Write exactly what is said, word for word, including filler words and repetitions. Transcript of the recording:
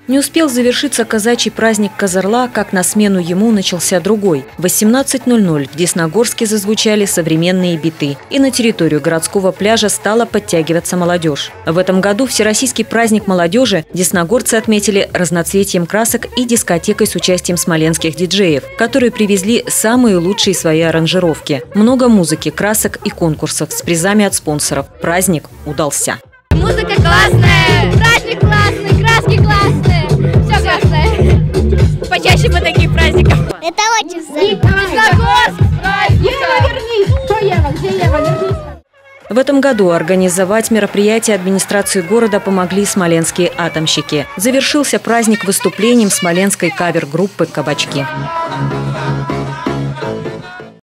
Не успел завершиться казачий праздник Козырла, как на смену ему начался другой. В восемнадцать ноль ноль в Десногорске зазвучали современные биты, и на территорию городского пляжа стала подтягиваться молодежь. В этом году Всероссийский праздник молодежи десногорцы отметили разноцветием красок и дискотекой с участием смоленских диджеев, которые привезли самые лучшие свои аранжировки. Много музыки, красок и конкурсов с призами от спонсоров. Праздник удался. Музыка классная, праздник классный, краски классные, все классное. Почаще по таким праздникам. Это очень здорово. В этом году организовать мероприятие администрации города помогли смоленские атомщики. Завершился праздник выступлением смоленской кавер-группы «Кабачки».